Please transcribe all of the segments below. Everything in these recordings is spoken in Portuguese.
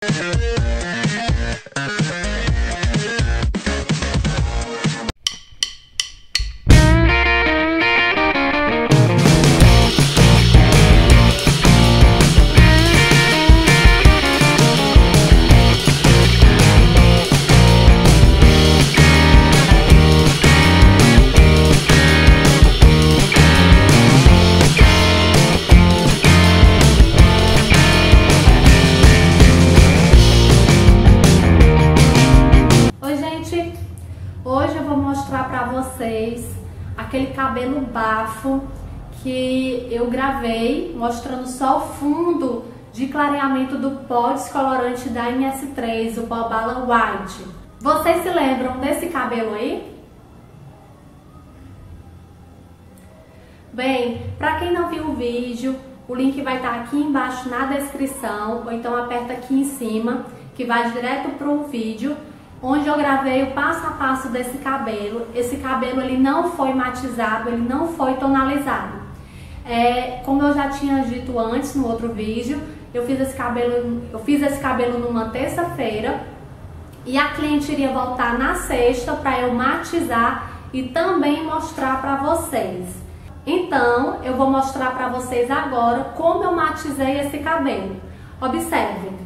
Hoje eu vou mostrar pra vocês aquele cabelo bafo que eu gravei mostrando só o fundo de clareamento do pó descolorante da MS3, o pó Bala White. Vocês se lembram desse cabelo aí? Bem, pra quem não viu o vídeo, o link vai estar aqui embaixo na descrição, ou então aperta aqui em cima, que vai direto pro vídeo, onde eu gravei o passo a passo desse cabelo. Esse cabelo ele não foi matizado, ele não foi tonalizado. Como eu já tinha dito antes no outro vídeo, eu fiz esse cabelo numa terça-feira e a cliente iria voltar na sexta para eu matizar e também mostrar para vocês. Então, eu vou mostrar para vocês agora como eu matizei esse cabelo. Observem.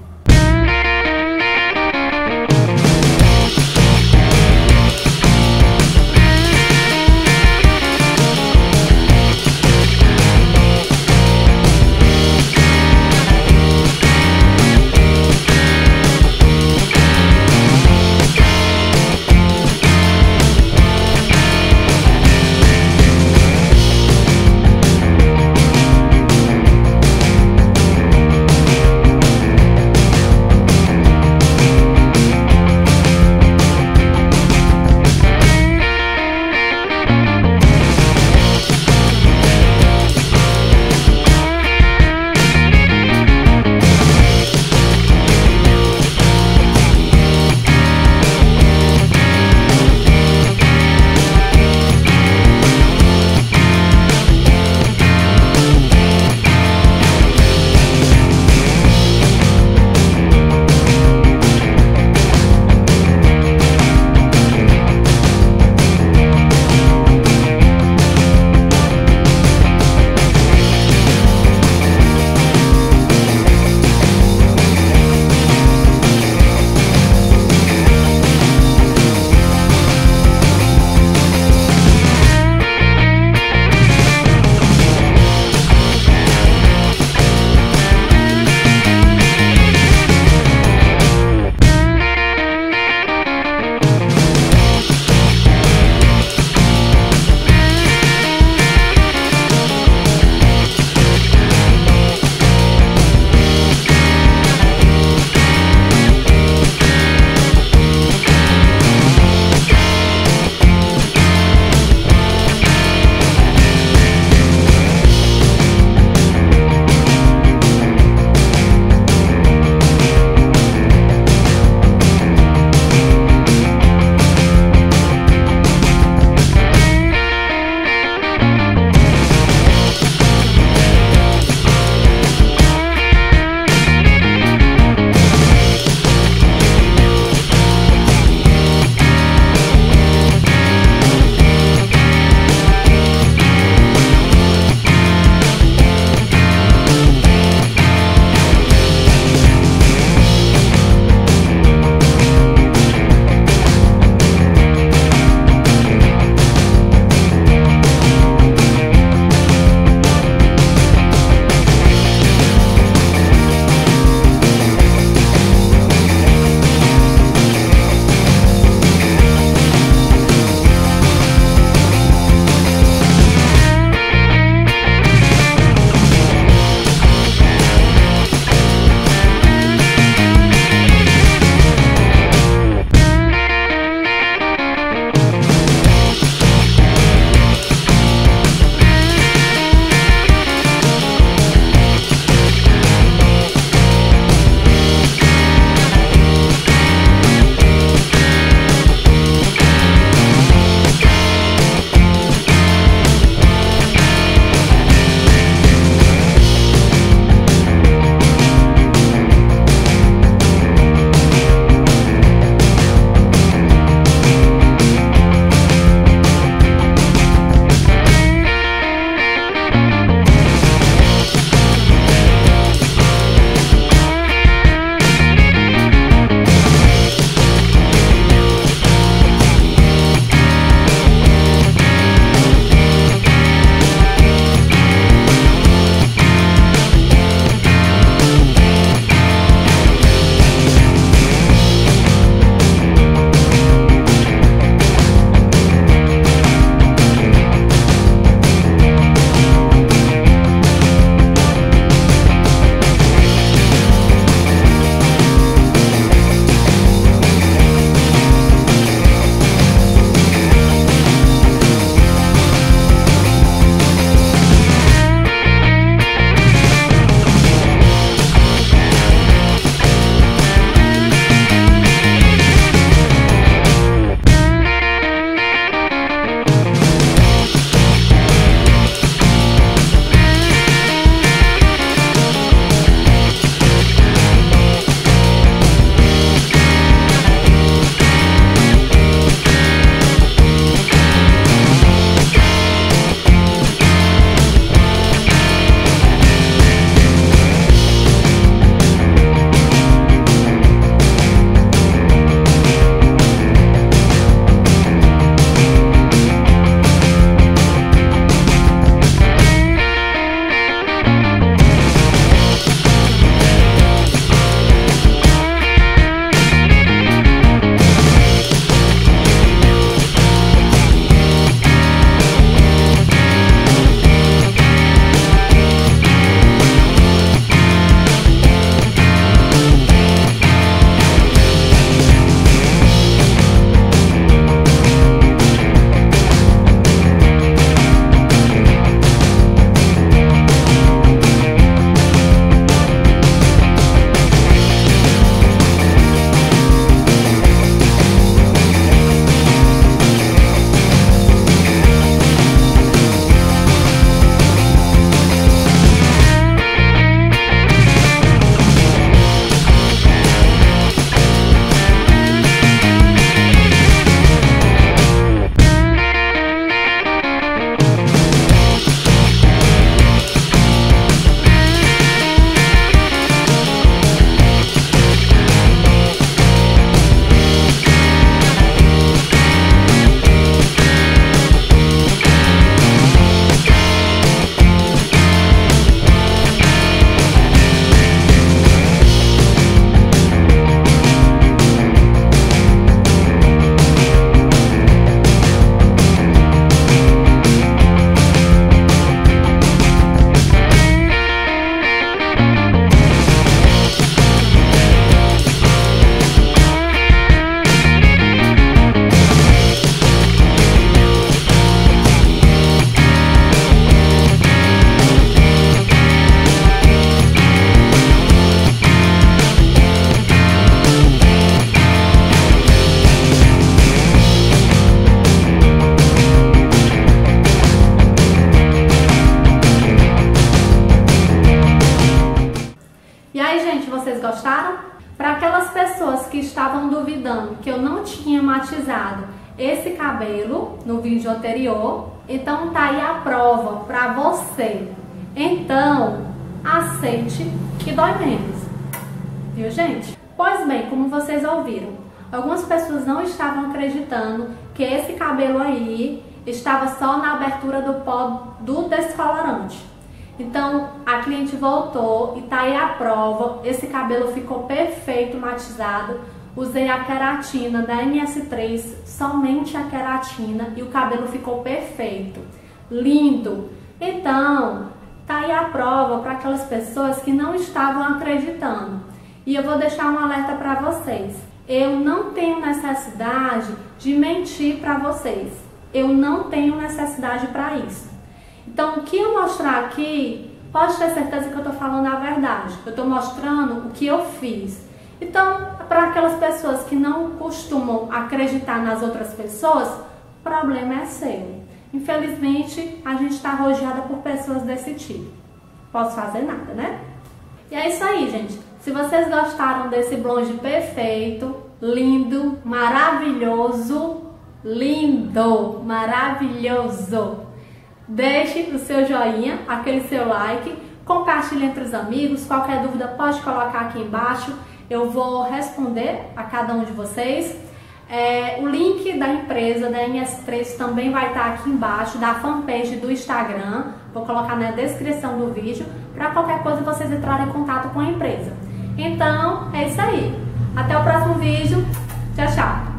que estavam duvidando que eu não tinha matizado esse cabelo no vídeo anterior, então tá aí a prova pra você. Então, aceite que dói menos. Viu, gente? Pois bem, como vocês ouviram, algumas pessoas não estavam acreditando que esse cabelo aí estava só na abertura do pó do descolorante. Então, a cliente voltou e tá aí a prova. Esse cabelo ficou perfeito, matizado. Usei a queratina da MS3, somente a queratina, e o cabelo ficou perfeito. Lindo! Então, tá aí a prova para aquelas pessoas que não estavam acreditando. E eu vou deixar um alerta para vocês. Eu não tenho necessidade de mentir para vocês. Eu não tenho necessidade para isso. Então, o que eu mostrar aqui, pode ter certeza que eu tô falando a verdade. Eu tô mostrando o que eu fiz. Então, para aquelas pessoas que não costumam acreditar nas outras pessoas, o problema é seu. Infelizmente, a gente está rodeada por pessoas desse tipo. Posso fazer nada, né? E é isso aí, gente. Se vocês gostaram desse blonde perfeito, lindo, maravilhoso, lindo, maravilhoso, deixe o seu joinha, aquele seu like, compartilhe entre os amigos. Qualquer dúvida pode colocar aqui embaixo, eu vou responder a cada um de vocês. O link da empresa, da MS3, também vai estar aqui embaixo, da fanpage do Instagram, vou colocar na descrição do vídeo, para qualquer coisa vocês entrarem em contato com a empresa. Então, é isso aí. Até o próximo vídeo. Tchau, tchau.